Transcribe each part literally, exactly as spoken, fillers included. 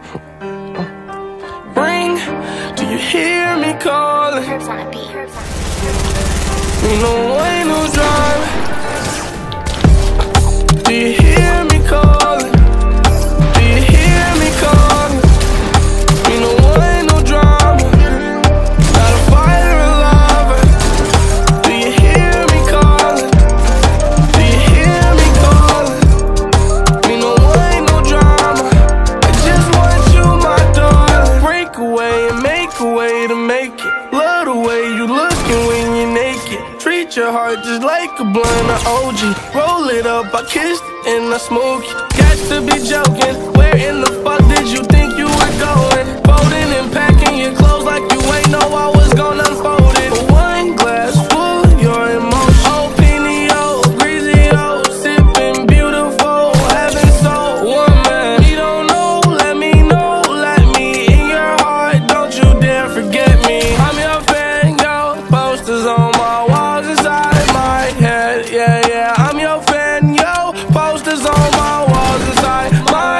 Ring, do you hear me calling? Herbs on a beat. Ain't no way, no driving. Do you hear me calling? Do you hear me calling? Ain't no way, no drama. Got a fire alive. Do you hear me calling? Do you hear me calling? Ain't no way, no drama. I just want you, my darling. Break away and make a way to make it. Love the way you looking when you're naked. Treat your heart just like a blunt of O G. Roll it up, I kissed it and I smoke it. Got to be joking. Where in the fuck did you think you were going? Folding and packing your clothes like you ain't know I was gonna unfold it. But one glass full of your emotion. Oh, Pinio, Greasy-O, sipping beautiful, heaven so one man. You don't know, let me know, let me in your heart. Don't you dare forget me. I'm your fan, yo. Posters on my walls inside my head. Yeah, yeah, I'm your fan, yo. Posters on my walls inside my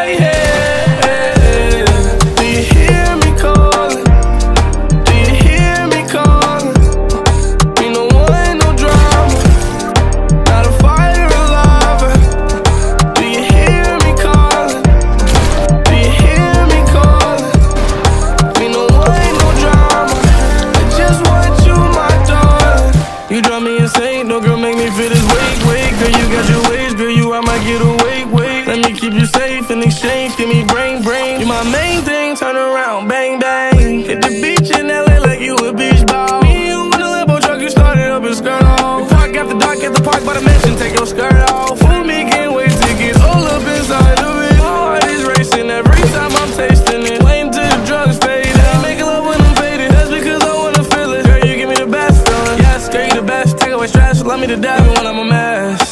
head. Do you hear me calling? Do you hear me calling? Ain't no way, no drama. Got a fire alive. Do you hear me calling? Do you hear me calling? Ain't no way, no drama. I just want you, my darling. You drive me insane, no girl make me feel this weight, weight. Girl, you got your ways, girl, you I might get away, wait. Let me keep you safe in exchange, give me brain, brain. You my main thing, turn around, bang, bang. Hit the beach in L A like you a beach ball. Me and you in the Lambo truck, you started up and skirt off. Park after dark at the park by the mansion, take your skirt off. Fool me, can't wait to get all up inside of it. My heart is racing every time I'm tasting it. Waiting till the drugs fade out. Making love when I'm faded, that's because I wanna feel it. Girl, you give me the best feeling. Yes, girl, you the best, take away stress, love me to death even when I'm a mess.